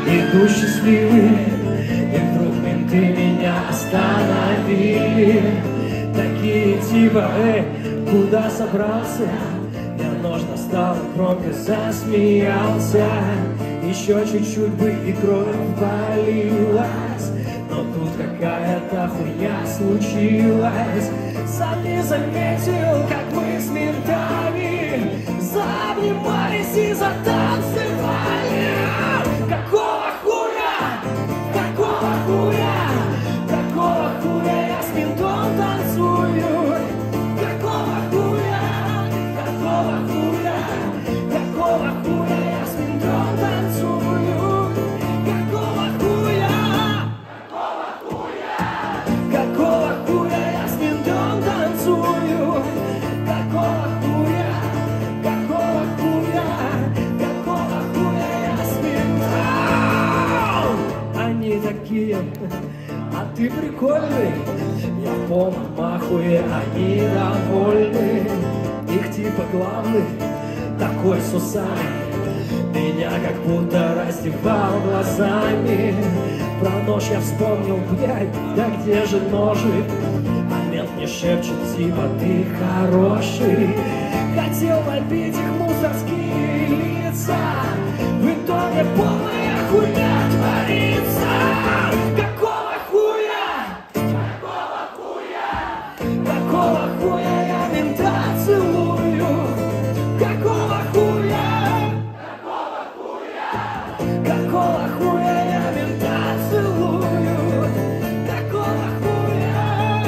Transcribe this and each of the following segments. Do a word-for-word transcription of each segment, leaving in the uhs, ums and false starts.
иду счастливый, и вдруг менты меня остановили. Такие типа, эй, куда собрался? Я нож достал, громко засмеялся. Еще чуть-чуть бы и кровь полилась, но тут какая-то хуйня случилась. Сам не заметил, как мы с ментами заобнимались и затанцевали. Какого хуя? Какого хуя? Какого хуя я с ментом танцую? Какого хуя? Какого хуя? Какого хуя я с ментом танцую? Какого хуя? Какого хуя? Какого хуя я с ментом танцую? Какого хуя? Какого хуя? Какого хуя я с ментом? Они такие, а ты прикольный. Я в полном ахуе, они довольны. Их типа главный, такой с усами, меня как будто раздевал глазами. Про нож я вспомнил, блядь, да где же ножик? А мент мне шепчет, типа, ты хороший. Хотел набить их мусорские лица, в итоге полная хуйня творится. Какого хуя? Какого хуя? Какого хуя я мента целую? Какого хуя? Какого хуя? Какого хуя я мента целую? Какого хуя?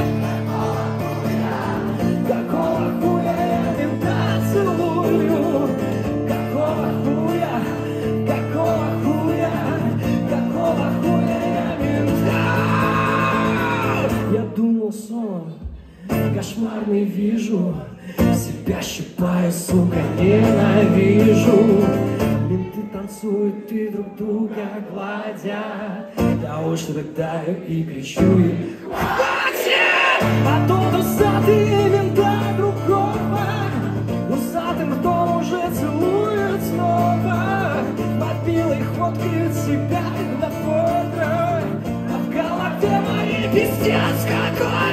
Какого хуя? Какого хуя я мента целую? Какого хуя? Какого хуя? Какого хуя я мента? Я думал, сон кошмарный вижу, себя щипаю, сука, ненавижу. Менты танцуют и друг друга гладят. Я уж рыдаю и кричу им: хватит! А тот усатый мента другого усатым ртом уже целует снова. Мобилой фоткает себя на фото, а в голове моей пиздец какой.